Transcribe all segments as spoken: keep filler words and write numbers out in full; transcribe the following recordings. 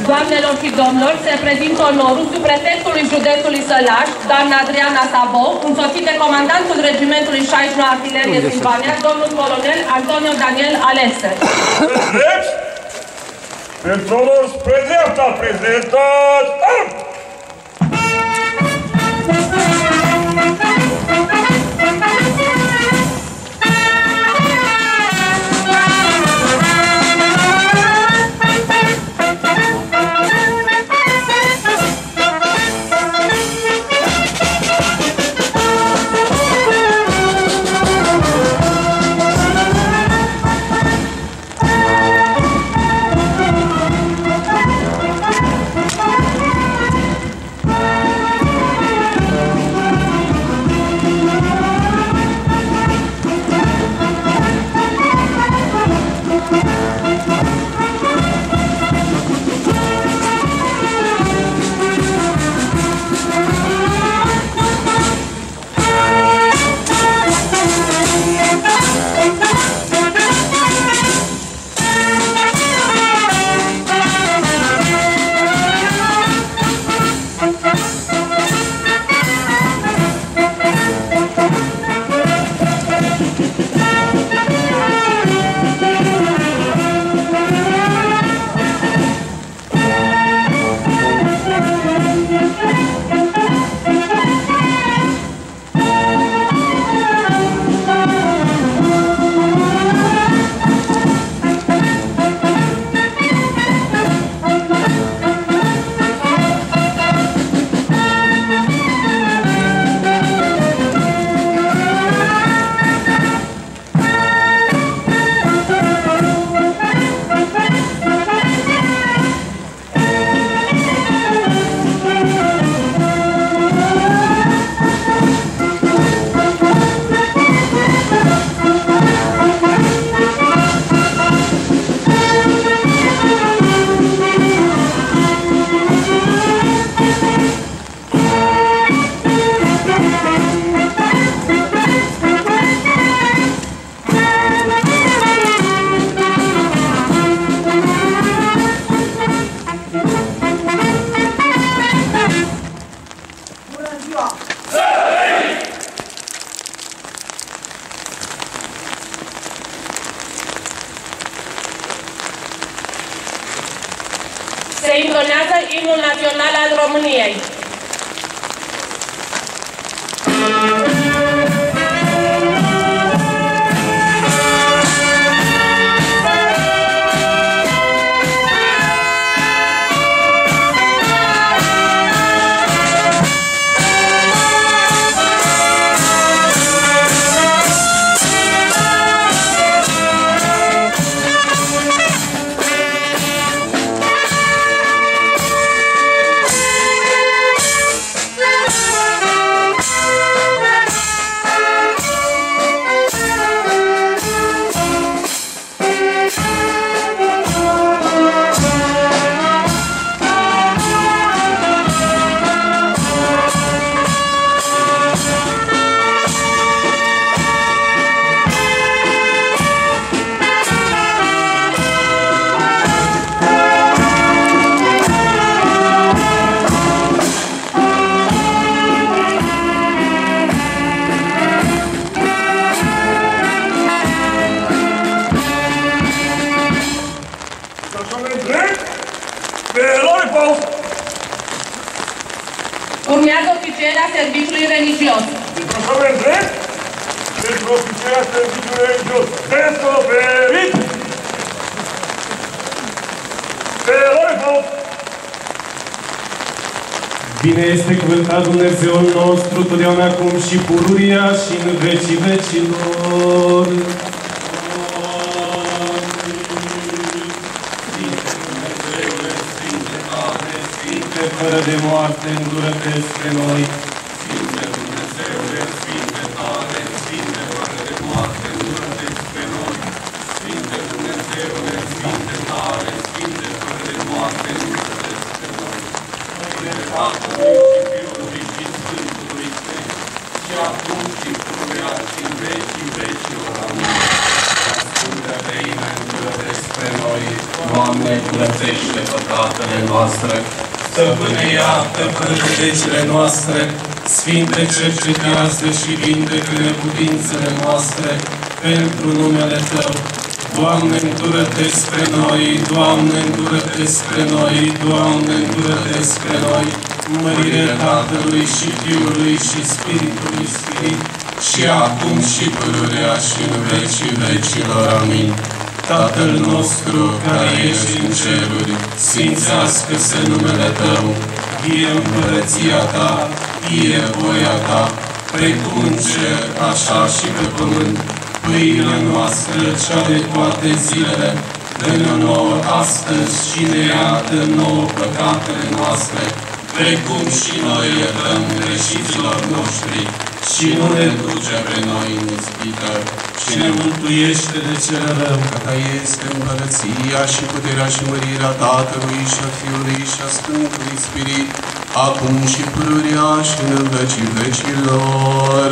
Doamnelor și domnilor, se prezintă onorul subprefectului județului Sălaș, doamna Adriana Sabo, însoțit de comandantul regimentului șaizeci și nouă Artilerie Silvania, domnul colonel Antonio Daniel Alese. Deci, pentru onor spre dreapta prezentați... Se intonează imnul național al României. Urmează oficierea serviciului religios. Deplasament drept pentru oficierea serviciului religios. Descoperit! Pe Lorifau! Bine este cuvântat Dumnezeul nostru, totdeauna acum și pururia și în vecii vecilor. Fără de moarte, îndură-te spre noi. Sfinte Dumnezeule, Sfinte tare, Sfinte fără de moarte, îndură-te spre noi. Sfinte Dumnezeule, Sfinte tare, Sfinte fără de moarte, îndură-te spre noi. Sfinte Tatălui și Fiului și Sfântului Sfânt, și acum și pururea și în vecii vecilor. Amin. Ascultă-te, îndură-te spre noi. noi. Doamne, curățește păcatele noastre. Stăpâne, iartă prăjudecile noastre. Sfinte, cercetează și vindecă neputințele noastre pentru numele Tău. Doamne, îndură-te spre noi, Doamne, îndură-te spre noi, Doamne, îndură-te spre noi. Mărire Tatălui și Fiului și Spiritului Sfânt, și acum și pururea și în vecii vecilor. Amin. Tatăl nostru care ești în ceruri, sfințească-se numele Tău, fie împărăția Ta, fie voia Ta, precum în cer, așa și pe pământ. Pâinea noastră, cea de toate zilele, dă-ne-o nouă astăzi și ne iartă nouă păcatele noastre, precum și noi iertăm greșiților noștri, și nu ne duce pe noi în ispită, și ne mântuiește de cel rău. Că Ta este împărăția și puterea și mărirea Tatălui și a Fiului și a Sfântului Spirit, acum și pururea și în vecii vecilor.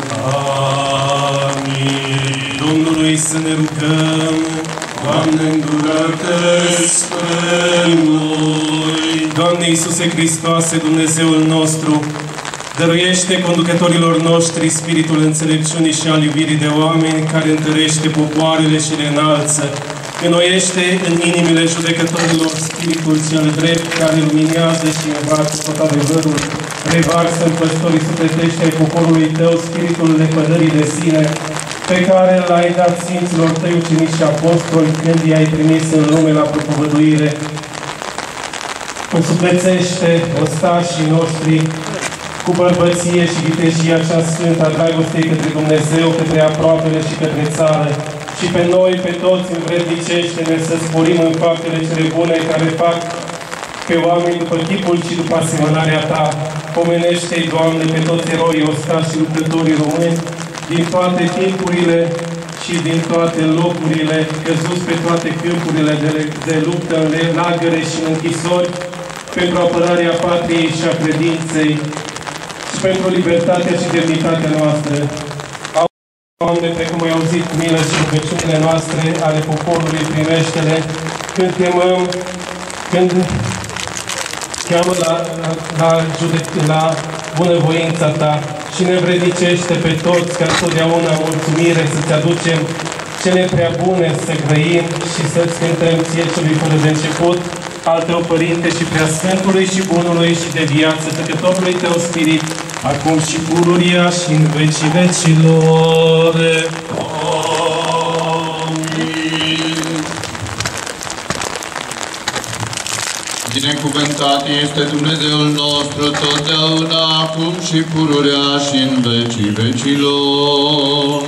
Amin. Domnului să ne rugăm. Doamne, îndură-te spre noi. Doamne Iisuse Hristoase, Dumnezeul nostru, dăruiește conducătorilor noștri spiritul înțelepciunii și al iubirii de oameni, care întărește popoarele și le înalță. Înnoiește în inimile judecătorilor spiritul cel drept, care luminează și învață tot adevărul. Revarsă în păstorii sufletești ai poporului Tău spiritul lepădării de sine, pe care l-ai dat Sfinților Tăi ucenici și apostoli când i-ai trimis în lume la propovăduire. Însuflețește ostașii noștri cu bărbăție și vitejia cea sfântă a dragostei către Dumnezeu, către aproapele și către țară. Și pe noi, pe toți, învrednicește-ne să sporim în faptele cele bune care fac pe oameni după chipul și după asemănarea Ta. Pomenește-i, Doamne, pe toți eroii, ostași și lucrătorii români, din toate timpurile și din toate locurile, căzuți pe toate câmpurile de, de luptă, în lagăre și în închisori, pentru apărarea patriei și a credinței și pentru libertatea și demnitatea noastră. Doamne, precum ai auzit cu milă și rugăciunile noastre ale poporului, primește-le când chemăm, când cheamă la, la, la, judec, la bunăvoința Ta și ne învrednicește pe toți ca întotdeauna mulțumire să-ți aducem cele prea bune, să grăim și să-ți cântăm Ție celui fără de început, al Tău Părinte și Preasfântului și Bunului și de viață, Tăcătorului Tău Spirit, acum și pururia și în vecii vecilor. Amin. Binecuvântat este Dumnezeul nostru totdeauna, acum și pururea și în vecii vecilor.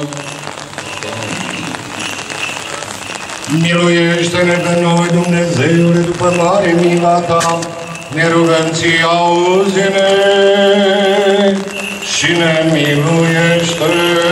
Miluiește-ne pe noi, Dumnezeule, după mare mila Ta, ne rugăm Ție, auzi-ne și ne miluiește.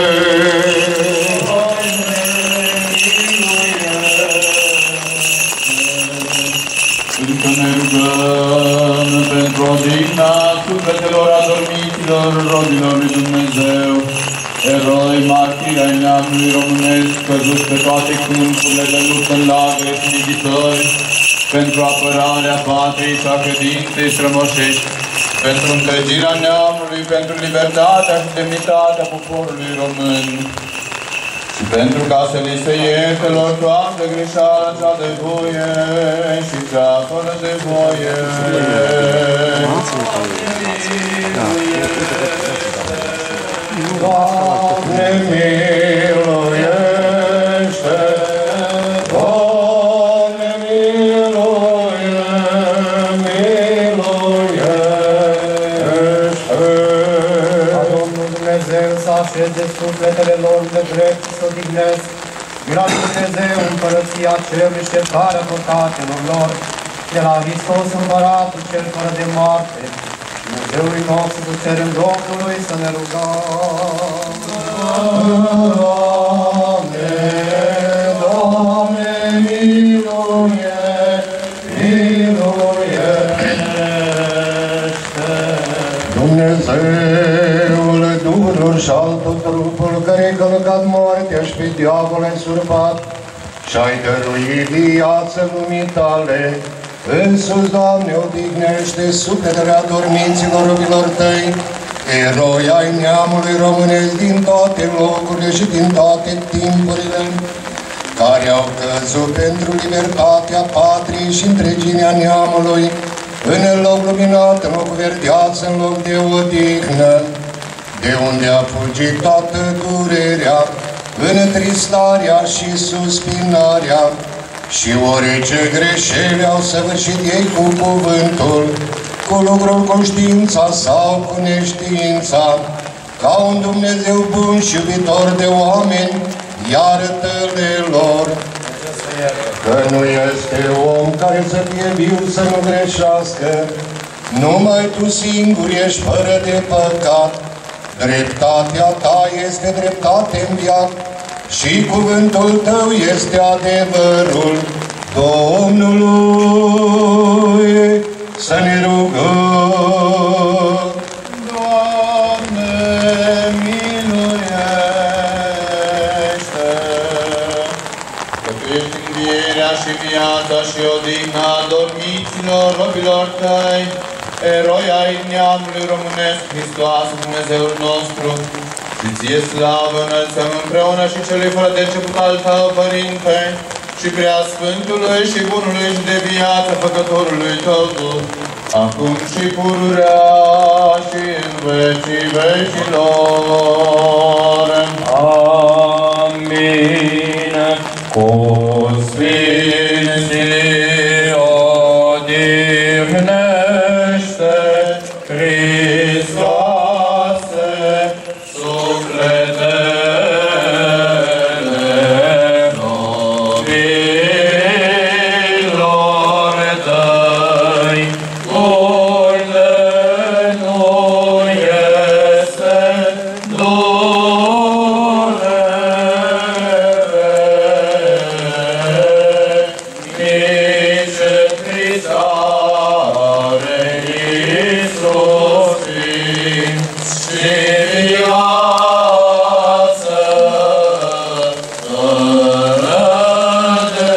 Încă ne rugăm pentru odihna sufletelor adormiților rodilor lui Dumnezeu, eroi martiri ai neamului românesc, căzuți pe toate câmpurile de luptă în lagăre și închisori, pentru apărarea patriei și a credinței strămoșești, pentru întregirea neamului, pentru libertatea și demnitatea poporului român, și pentru ca să li se ierte lor toată greșeala cea de voie și cea fără de voie. Doamne, miluiește! Doamne, miluiește! Miluiește! Ca Domnul Dumnezeu să așeze sufletele lor de drept și să odihnesc, mila lui Dumnezeu, împărăția cerului și iertarea păcatelor lor, de la Hristos Împăratul cel fără de moarte, Dumnezeului nostru, să cerem Domnului să ne rugăm. Doamne, Doamne, miluiește! Miluiește! Dumnezeule Duhul și al tot trupul care-i călcat moartea și pe diavol ai surpat și-ai dăruit viață lumii tale. Însuți, Doamne, odihnește sufletele adormiților robilor Tăi, eroi ai neamului românesc din toate locurile și din toate timpurile, care au căzut pentru libertatea patriei și întreginea neamului, în loc luminat, în loc verdeață, în loc de odihnă, de unde a fugit toată durerea, întristarea și suspinarea, și orice greșeli au săvârșit ei cu cuvântul, cu lucrul, cu știința sau cu neștiința, ca un Dumnezeu bun și iubitor de oameni, iartă-le lor. Că nu este om care să fie viu să nu greșească, numai Tu singur ești fără de păcat. Dreptatea Ta este dreptate în viață și cuvântul Tău este adevărul Domnului. Să ne rugăm. Doamne, miluiește! Că Tu ești învierea și viața și odihna adormiților robilor Tăi, eroi ai neamului românesc, Hristos, Dumnezeul nostru, și Ție slavă înălțăm împreună și Celui fără de început al Tău, Părinte, și Preasfântului și Bunului și de viață Făcătorului Tău Duh, acum și pururea și în vecii vecilor. Amin. Cu Sfinții odihnește, Hristoase, sufletele robilor Tăi, unde nu este durere, nici întristare, Iisus, și viață fără de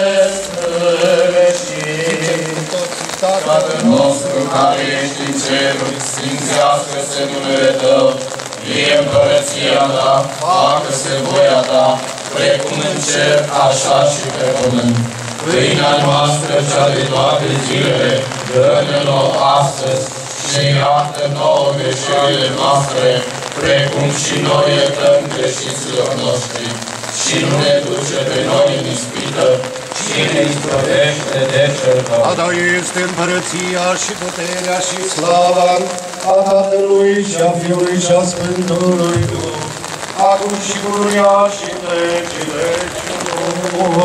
sfârșit. Tatăl nostru care ești în ceruri, sfințească-se numele Tău, vie împărăția Ta, facă-se voia Ta, precum în cer, așa și pe pământ. Pâinea noastră, cea de toate zilele, dă-ne-o astăzi și iartă nouă greșelile noastre, precum și noi iertăm greșiților noștri. Și nu ne duce pe noi în ispită, ci ne izbăvește de cel rău. A Ta este împărăția și puterea și slava a Tatălui și a Fiului și a Sfântului Duh, acum și pururea și vecii vecilor.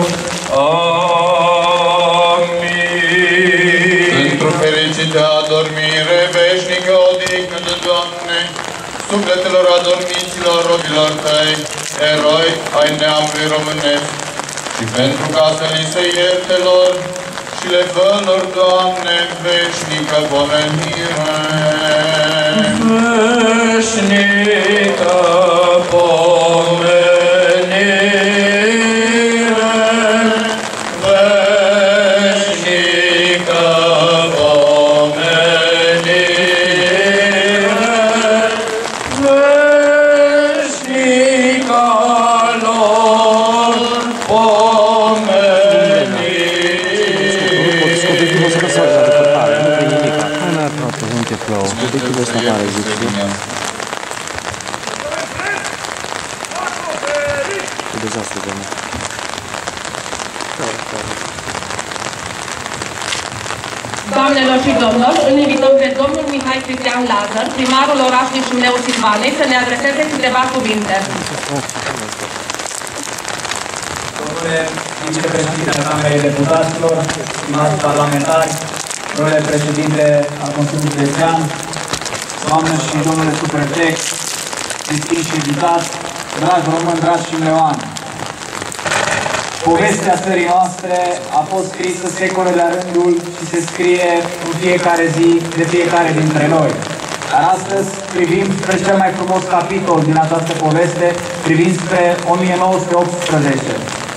Amin. Într-o fericită adormire veșnică odihnă de Doamne, sufletelor adormiților robilor Tăi, eroi ai neamului românesc, și pentru ca să li se ierte lor și le fă lor, Doamne, veșnică pomenire. Veșnică pomenire, veșnică pomenire, veșnică lor Doamnelor și domnilor, îl invităm pe domnul Mihai Cristian Lazar, primarul orașului Șumleu Silvanei, să ne adreseze câteva cuvinte. Domnule vicepreședinte al Camerei Deputaților, stimați parlamentari, domnule președinte al Consiliului Județean, doamnă și domnule subprefect, distinși invitați, dragi români, dragi șimleoani. Povestea țării noastre a fost scrisă secole de-a rândul și se scrie în fiecare zi de fiecare dintre noi. Dar astăzi privim spre cel mai frumos capitol din această poveste, privind spre o mie nouă sute optsprezece. Și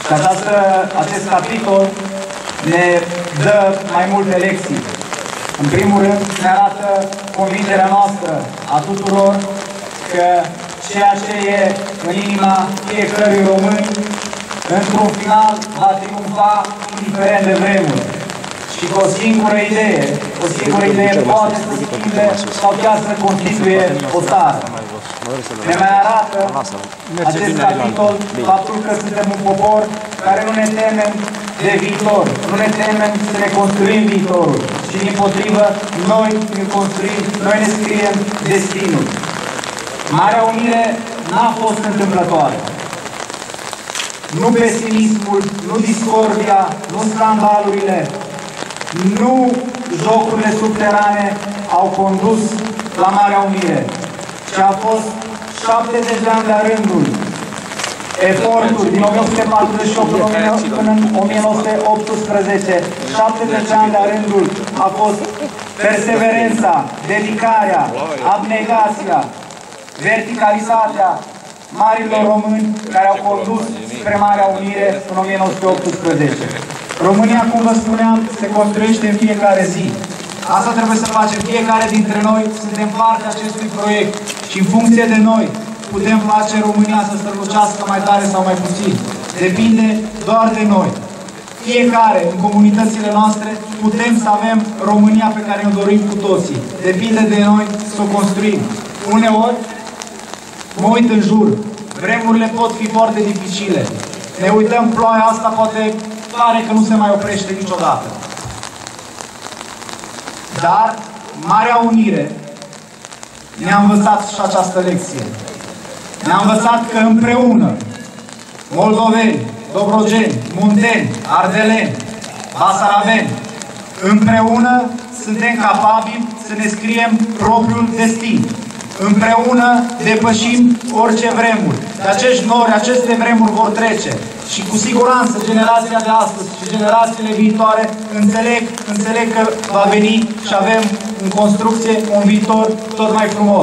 Și această, acest capitol ne dă mai multe lecții. În primul rând, ne arată convingerea noastră a tuturor că ceea ce e în inima fiecărui român, într-un final, va triumfa indiferent de vremuri. Și că o singură idee, o singură idee poate să schimbe sau chiar să constituie o țară. Ne mai arată acest capitol faptul că suntem un popor care nu ne temem de viitor, nu ne temem să ne construim viitorul, ci dimpotrivă, noi îl construim, noi ne scriem destinul. Marea Unire n-a fost întâmplătoare. Nu pesimismul, nu discordia, nu scandalurile, nu jocurile subterane au condus la Marea Unire, ci a fost șaptezeci de ani de-a rândul eforturi din o mie opt sute patruzeci și opt până în o mie nouă sute optsprezece, șaptezeci de ani de-a rândul a fost perseverența, dedicarea, abnegația, verticalitatea marilor români care au condus spre Marea Unire în o mie nouă sute optsprezece. România, cum vă spuneam, se construiește în fiecare zi. Asta trebuie să facem fiecare dintre noi, suntem parte a acestui proiect și în funcție de noi putem face România să strălucească mai tare sau mai puțin. Depinde doar de noi. Fiecare, în comunitățile noastre, putem să avem România pe care ne dorim cu toții. Depinde de noi să o construim. Uneori, mă uit în jur, vremurile pot fi foarte dificile. Ne uităm, ploaia asta poate pare că nu se mai oprește niciodată. Dar Marea Unire ne-a învățat și această lecție. Ne-a învățat că împreună, moldoveni, dobrogeni, munteni, ardeleni, basaraveni, împreună suntem capabili să ne scriem propriul destin. Împreună depășim orice vremuri. De acești nori, aceste vremuri vor trece. Și cu siguranță generația de astăzi și generațiile viitoare înțeleg, înțeleg că va veni și avem în construcție un viitor tot mai frumos.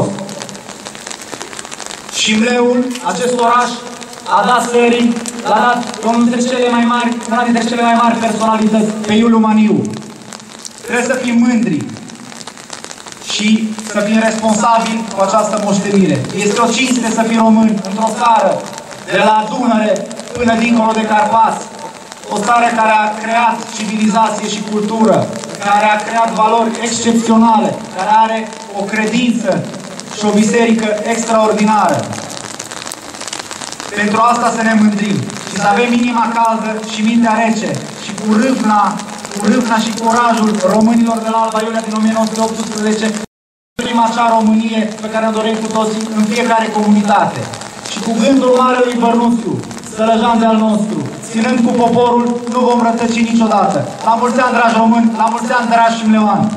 Șimleul, acest oraș, a dat sării, l-a dat unul dintre cele mai mari, una dintre cele mai mari personalități, pe Iuliu Maniu. Trebuie să fim mândri și să fim responsabili cu această moștenire. Este o cinste să fii român într-o țară de la Dunăre până dincolo de Carpați. O țară care a creat civilizație și cultură, care a creat valori excepționale, care are o credință și o biserică extraordinară. Pentru asta să ne mândrim și să avem inima caldă și mintea rece și cu râvna, cu râvna și curajul românilor de la Alba Iulia din o mie nouă sute optsprezece prima acea Românie pe care o dorim cu toții în fiecare comunitate. Și cu gândul Marelui Bărnuțiu, Sălăjan de al nostru, ținând cu poporul, nu vom rătăci niciodată. La mulți ani, dragi români, la mulți ani, dragi șimleoani!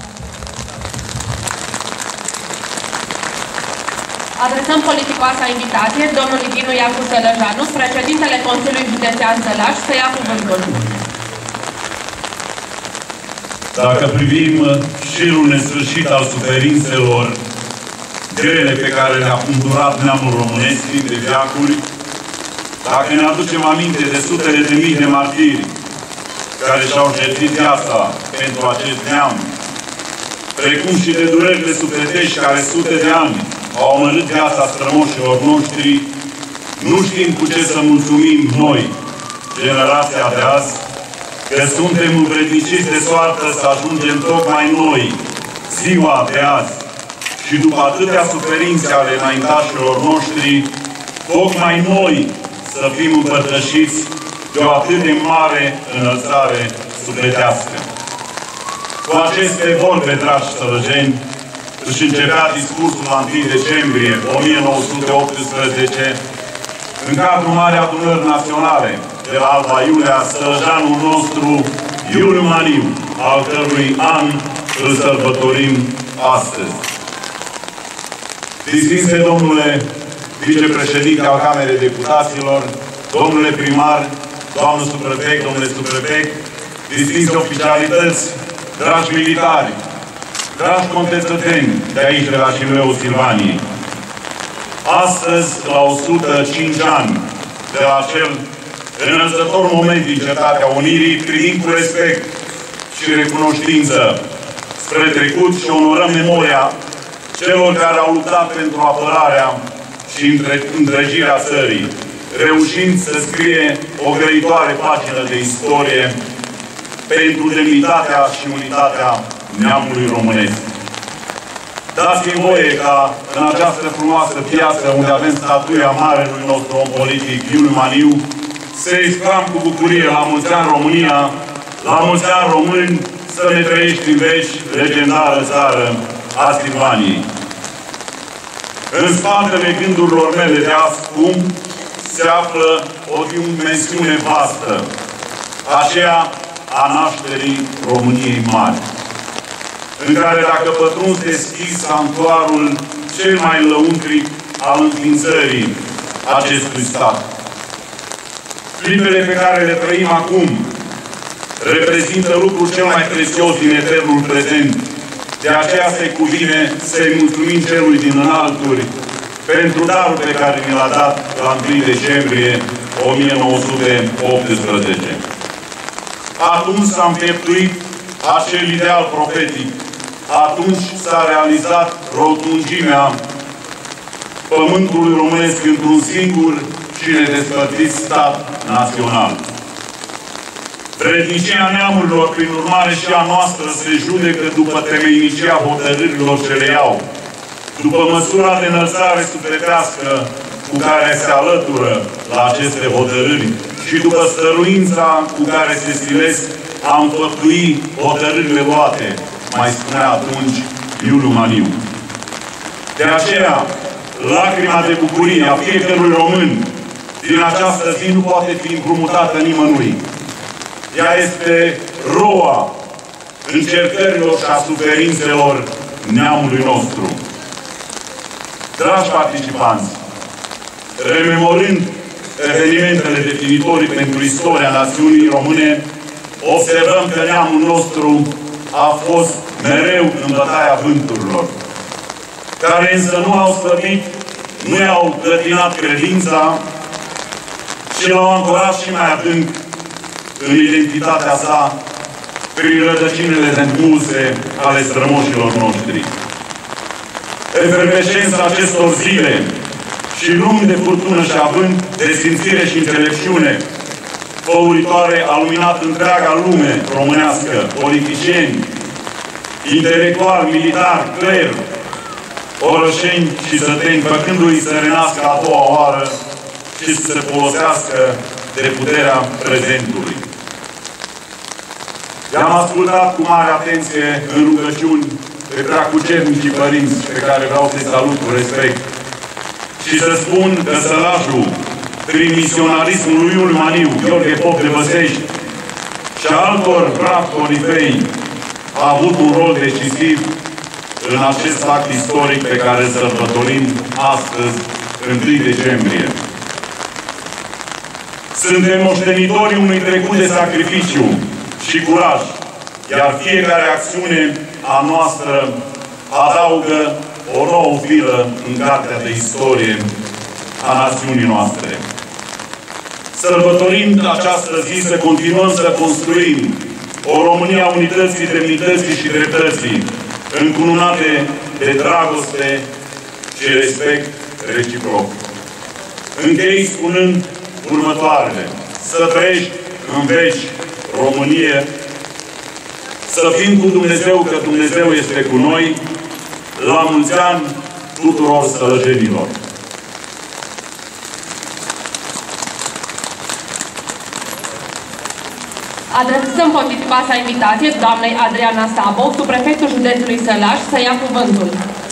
Adresăm politicoasa invitație, domnul Dinu Iacu Sălăjanu, președintele Consiliului Județean Sălaș, să ia cuvântul. Dacă privim șirul nesfârșit al suferințelor grele pe care le-a punturat neamul românesc de veacuri, dacă ne aducem aminte de sutele de mii de martiri care și-au jertfit viața pentru acest neam, precum și de durerile sufletești care sute de ani au omorât viața strămoșilor noștri, nu știm cu ce să mulțumim noi, generația de azi, că suntem învredniciți de soartă să ajungem tocmai noi, ziua de azi, și după atâtea suferințe ale înaintașilor noștri, tocmai noi să fim împărtășiți de o atât de mare înălțare sufletească. Cu aceste vorbe, dragi sălăjeni, își începea discursul la întâi decembrie o mie nouă sute optsprezece în cadrul Marii Adunări Naționale de la Alba Iulia, sălăjanul nostru Iuliu Maniu, al cărui an îl sărbătorim astăzi. Distinse domnule vicepreședinte al Camerei Deputaților, domnule primar, doamnă subprefect, domnule subprefect, distinse oficialități, dragi militari, dragi contestăteni de aici, de la Șimleul Silvaniei. Astăzi, la o sută cinci ani de la acel înălțător moment din Cetatea Unirii, privind cu respect și recunoștință spre trecut și onorăm memoria celor care au luptat pentru apărarea și întregirea țării, reușind să scrie o grăitoare pagină de istorie pentru demnitatea și unitatea neamului românesc. Dați-mi voie ca în această frumoasă piață unde avem statuia marelui nostru om politic, Iuliu Maniu, să exclam cu bucurie la mulți ani România, la mulți ani români, să ne trăiești în veci, legendară țară a Stilvaniei. În spatele gândurilor mele de acum se află o dimensiune vastă, aceea a nașterii României mari, în care, dacă pătrunzi deschis sanctuarul cel mai lăuntric al înființării acestui stat. Clipele pe care le trăim acum reprezintă lucrul cel mai prețios din eternul prezent. De aceea se cuvine să-i mulțumim celui din înalturi pentru darul pe care ne l-a dat la întâi decembrie o mie nouă sute optsprezece. Atunci s-a împietuit acel ideal profetic. Atunci s-a realizat rotungimea pământului românesc într-un singur și nedespărțit stat național. Vrednicia neamurilor, prin urmare și a noastră, se judecă după temeinicia hotărârilor ce le iau, după măsura de înălțare sufletească cu care se alătură la aceste hotărâri și după stăruința cu care se stilesc a înfăptui hotărârile luate, mai spunea atunci Iuliu Maniu. De aceea, lacrima de bucurie a fiecărui român din această zi nu poate fi împrumutată nimănui. Ea este roa încercărilor și a suferințelor neamului nostru. Dragi participanți, rememorând evenimentele definitorii pentru istoria națiunii române, observăm că neamul nostru a fost mereu în bătaia vânturilor, care însă nu au slăbit, nu i-au clătinat credința și l-au ancorat și mai adânc în identitatea sa prin rădăcinile nemulse ale strămoșilor noștri. Efervescența acestor zile și luni de furtună și avânt, de simțire și înțelepciune făuritoare a luminat întreaga lume românească, politicieni, intelectuali, militari, cler, orășeni și săteni, făcându-i să renască a doua oară și să se folosească de puterea prezentului. I-am ascultat cu mare atenție în rugăciuni pe preacucernicii părinți pe care vreau să-i salut cu respect și să spun că sălașul, prin misionarismul lui Iuliu Maniu, Gheorghe Pop de Băsești și altor bravi corifei a avut un rol decisiv în acest act istoric pe care îl sărbătorim astăzi, întâi decembrie. Suntem moștenitorii unui trecut de sacrificiu și curaj, iar fiecare acțiune a noastră adaugă o nouă filă în cartea de istorie a națiunii noastre. Sărbătorind această zi, să continuăm să construim o România a unității, demnității și dreptății, încununate de dragoste și respect reciproc. Închei spunând următoarele: să trăiești în veci, Românie, să fim cu Dumnezeu, că Dumnezeu este cu noi, la mulți ani tuturor sălăjenilor. Adresăm potrivitoasa invitație doamnei Adriana Sabo, subprefectul județului Sălaș, să ia cuvântul.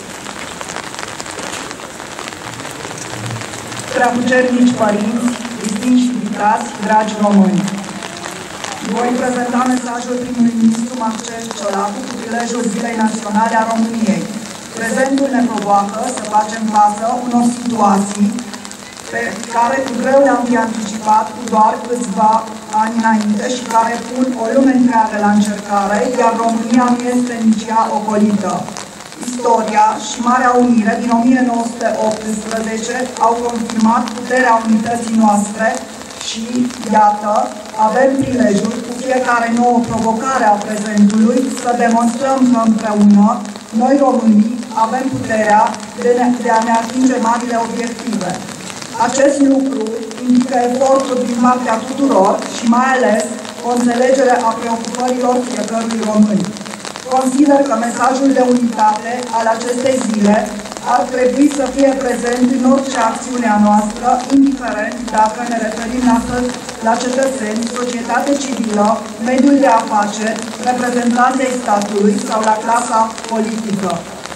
Preacucernici părinți, distinși invitați, dragi români. Voi prezenta mesajul primului ministru Marcel Ciolacu cu prilejul Zilei Naționale a României. Prezentul ne provoacă să facem față unor situații pe care cu greu le-am fi anticipat cu doar câțiva ani înainte și care pun o lume întreagă la încercare, iar România nu este nici ea ocolită. Istoria și Marea Unire din o mie nouă sute optsprezece au confirmat puterea unității noastre Și, iată, avem prilejul cu fiecare nouă provocare a prezentului să demonstrăm că împreună, noi românii, avem puterea de, ne, de a ne atinge marile obiective. Acest lucru indică eforturi din partea tuturor și mai ales o înțelegere a preocupărilor fiecărui român. Consider că mesajul de unitate al acestei zile ar trebui să fie prezent în orice acțiune a noastră, indiferent dacă ne referim astăzi la cetățeni, societate civilă, mediul de afaceri, reprezentanții statului sau la clasa politică.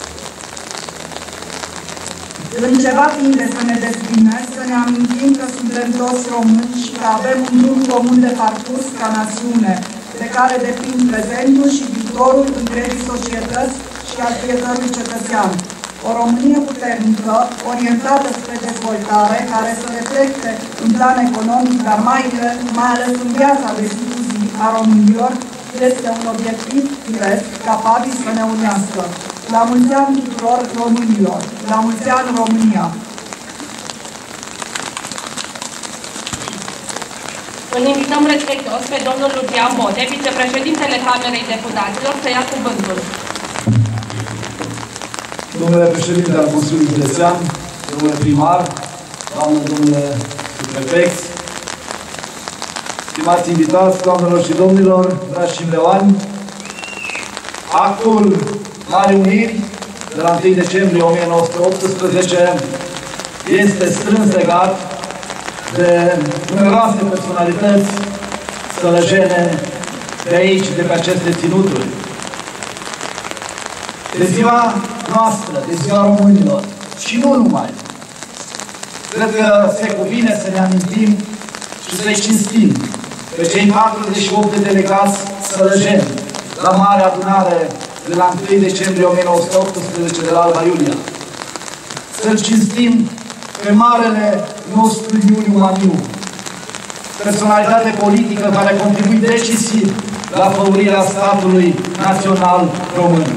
În ceva tinde să ne despine, să ne amintim că suntem toți români și că avem un drum comun de parcurs ca națiune, de care depind prezentul și viitorul întregii societăți și al fiecărui cetățean. O Românie puternică, orientată spre dezvoltare, care să reflecte în plan economic, dar mai, mai ales în viața de zi cu zi a românilor, este un obiectiv firesc, capabil să ne unească. La mulți ani tuturor românilor! La mulți ani România! Îl invităm respectuos pe domnul Lucian Bode, vicepreședintele Camerei Deputaților, să ia cuvântul. Domnule președinte al Consiliului Județean, domnule primar, doamnă, domnule subprefect, stimați invitați, doamnelor și domnilor, dragi șimleoani, actul Marii Uniri de la întâi decembrie o mie nouă sute optsprezece este strâns legat de numeroase personalități stălăjene de aici, de pe aceste ținuturi. De ziua noastră, de ziua românilor și nu numai. Cred că se cuvine să ne amintim și să-i cinstim pe cei patruzeci și opt de delegați stălăjeni la Marea Adunare de la întâi decembrie o mie nouă sute optsprezece de la Alba Iulia. Să-l cinstim pe marele nostru Iuliu Maniu, personalitate politică care a contribuit decisiv la făurirea statului național român.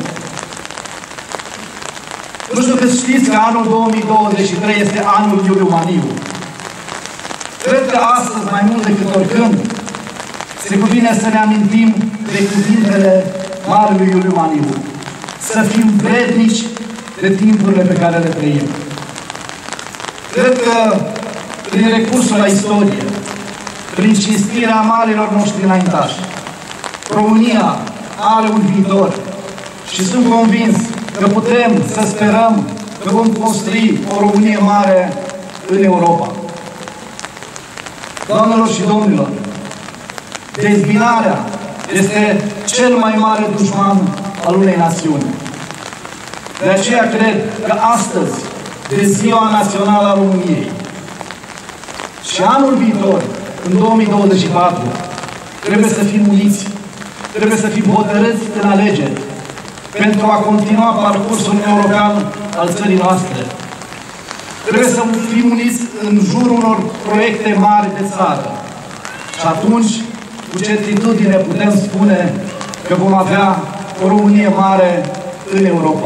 Nu știu că știți că anul două mii douăzeci și trei este anul Iuliu Maniu. Cred că astăzi, mai mult decât oricând, se cuvine să ne amintim de cuvintele marelui Iuliu Maniu. Să fim vrednici de timpurile pe care le trăim. Cred că prin recursul la istorie, prin cinstirea marilor noștri înaintași, România are un viitor și sunt convins că putem să sperăm că vom construi o Românie mare în Europa. Doamnelor și domnilor, dezbinarea este cel mai mare dușman al unei națiuni. De aceea cred că astăzi, de Ziua Națională a României și anul viitor, în două mii douăzeci și patru, trebuie să fim uniți, trebuie să fim hotărâți în alegeri pentru a continua parcursul european al țării noastre. Trebuie să fim uniți în jurul unor proiecte mari de țară. Și atunci, cu certitudine putem spune că vom avea o Românie mare în Europa.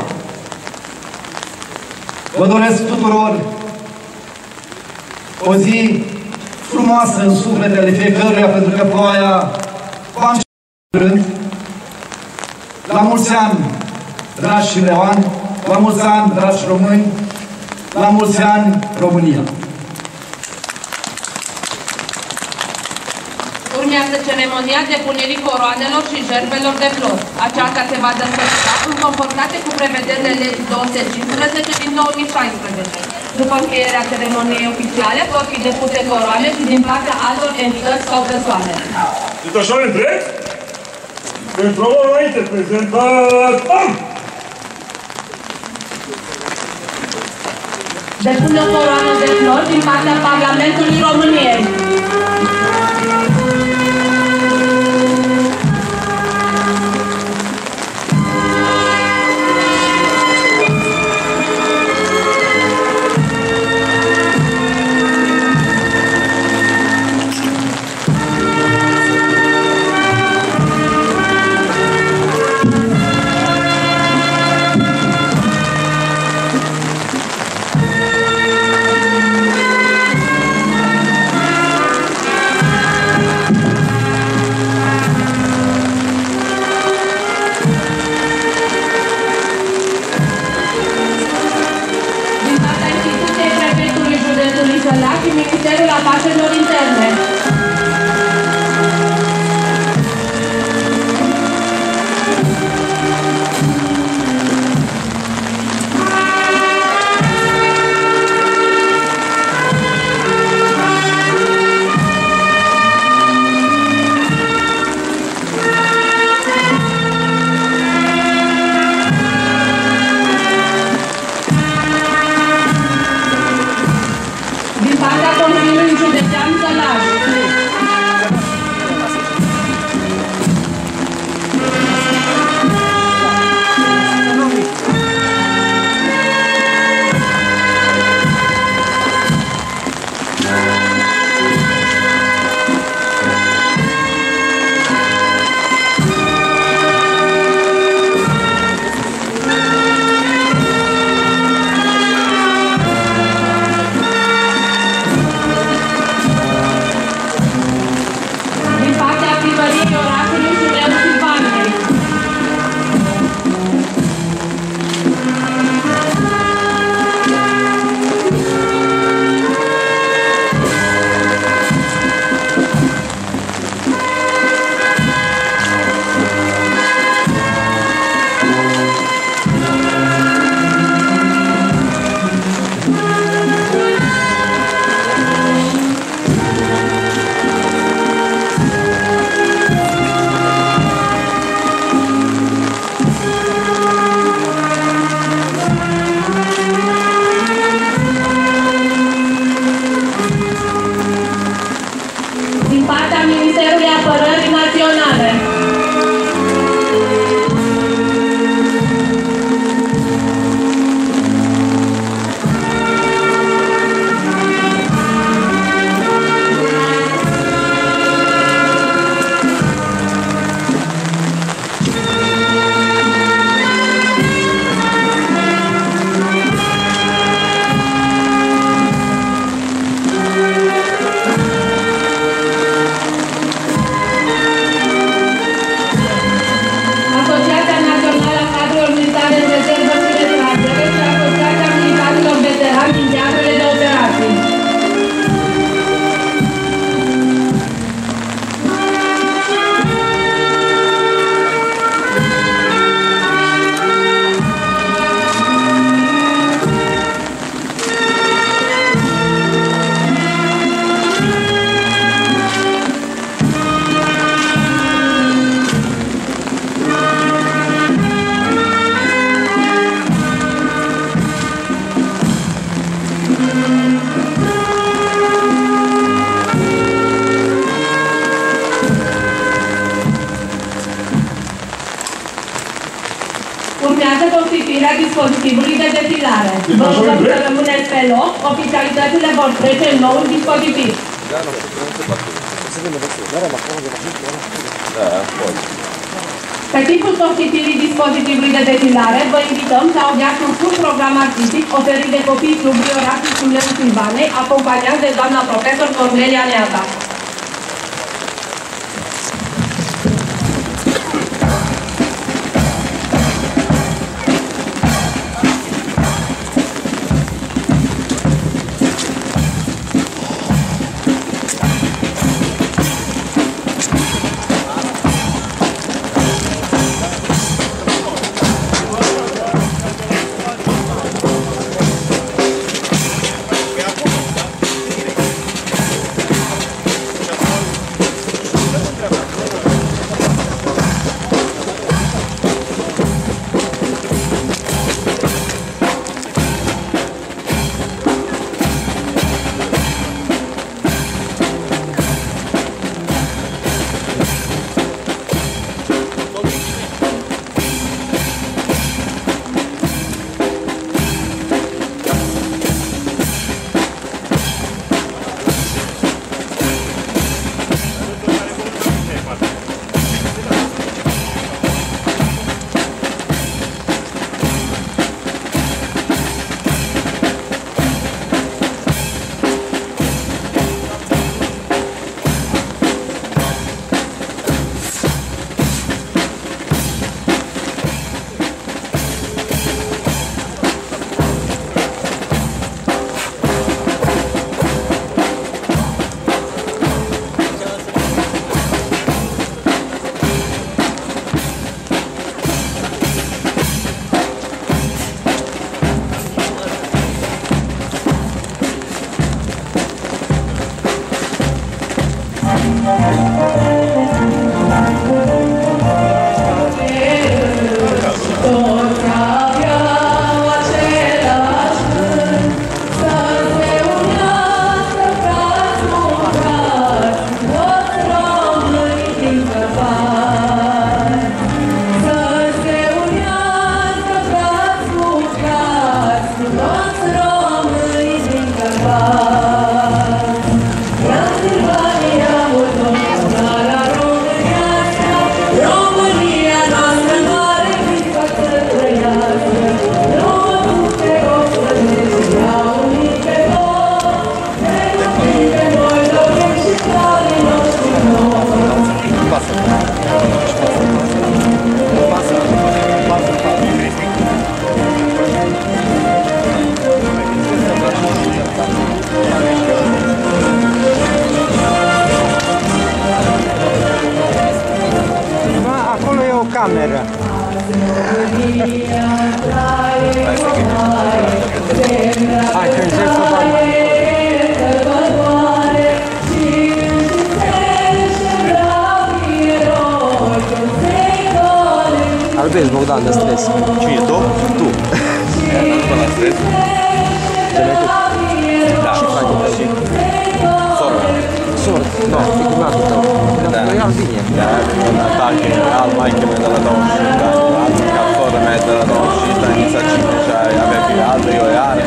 Vă doresc tuturor o zi frumoasă în sufletele fiecăruia, pentru că ploaia va începe. La mulți ani, dragi șimleoani, la mulți ani, dragi români, la mulți ani, România! Urmează ceremonia depunerii coroanelor și jertfelor de flori. Aceasta se va desfășura în conformitate cu prevederile legii două sute cincisprezece din două mii șaisprezece. După încheierea ceremoniei oficiale, vor fi depuse coroane și din partea altor entități sau persoane. Este așa întreg? Pentru o înainte prezentat... Depune o coroană de flori din partea Parlamentului României. Urmează constituirea dispozitivului de defilare. Vă rugăm să rămâneți pe loc, oficialitățile vor trece în noul dispozitiv. Pe timpul constituirii dispozitivului de defilare, vă invităm să audiați un scurt program artistic oferit de copiii clubului Orașul Șuleru Silvanei, acompaniați de doamna profesor Cornelia Neaza. cameră. Hai, că încerc să fac. Albești, Bogdan, de stres. Cine, tu? Tu. Nu la stres? Da. Și faci de și. Soră. Soră, da, e cumnatul tău. Da. Real bine. Da, tak je, al majke me dala doći, da, al kao soră me dala doći, da, nisam čime, ja, ja me bi aldo i ojare.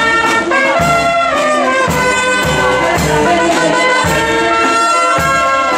Thank you.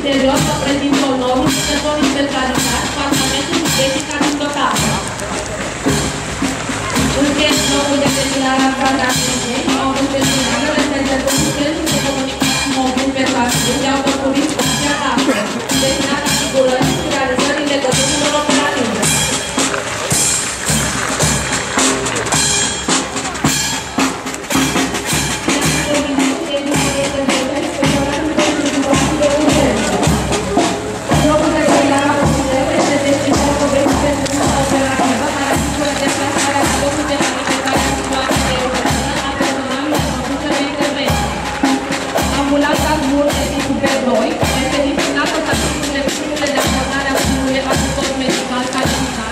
Ulterior, vă prezint onorul jucătorii specializați, Parlamentul Județei Cadintotate. În pies locul de desfilare al Cadintoatei, au întâlnit reprezentanții Centrului de Comunicații Mobil pe Cadintoate, i-au docurit stația dată, destinată asigurării și realizării legăturilor operative. Ambulanța Mur de tipul B doi este destinată să asigure lucrurile de acordare a primului ajutor medical calificat.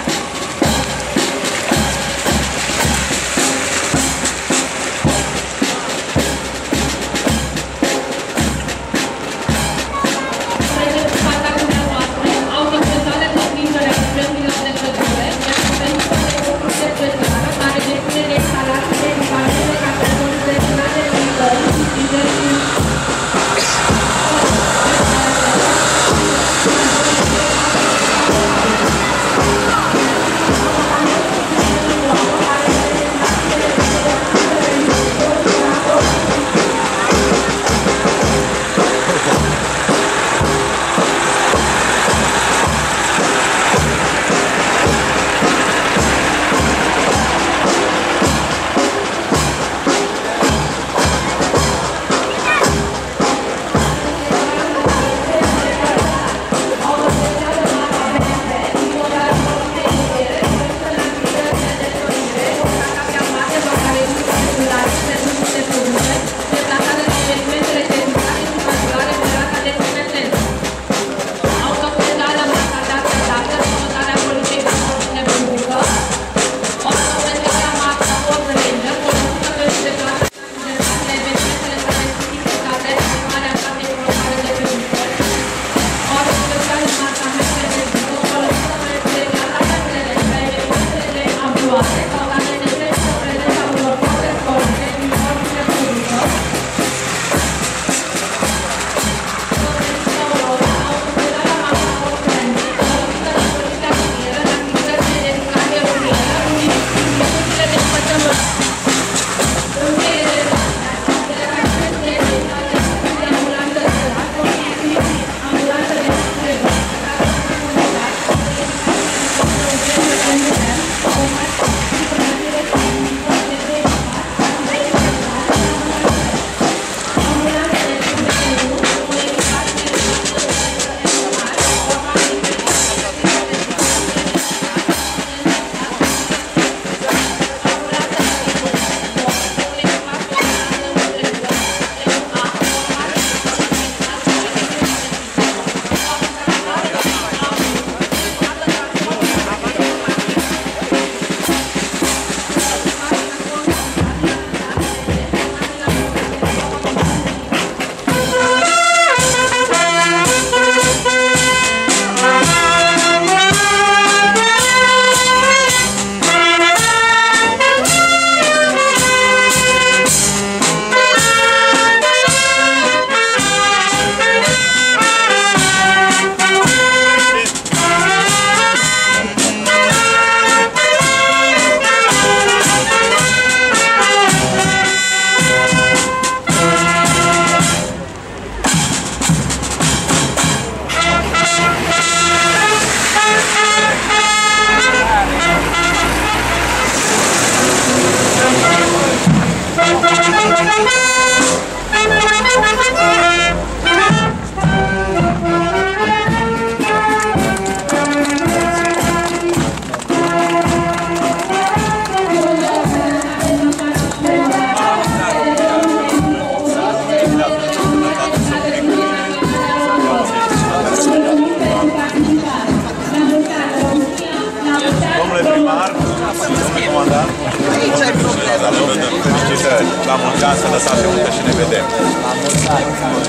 Prezentul fața dumneavoastră, autorizare de atingere a premiilor de cădure, este pentru lucruri de plătită, care depune de instalații de echipamentele categorii destinate militării și diversi. La mulți ani, să lăsați muncă și ne vedem.